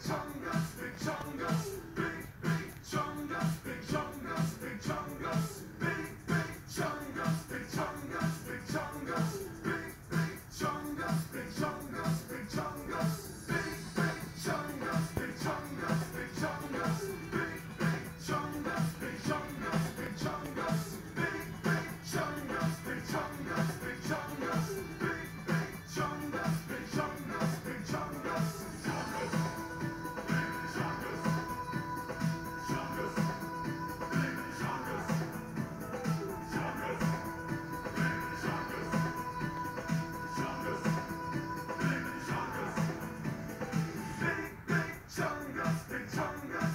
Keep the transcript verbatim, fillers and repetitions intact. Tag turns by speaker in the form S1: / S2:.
S1: chungus, big chungus, big, big chungus, big chungus, big chungus, big, big chungus, big chungus, big chungus, big, big chungus, big chungus, big chungus, big, big chungus, big chungus, big chungus, big, big chungus, big chungus, big chungus, big, big chungus, big chungus, big chungus, big, big chungus, big chungus, big chungus. Chungus, big chungus,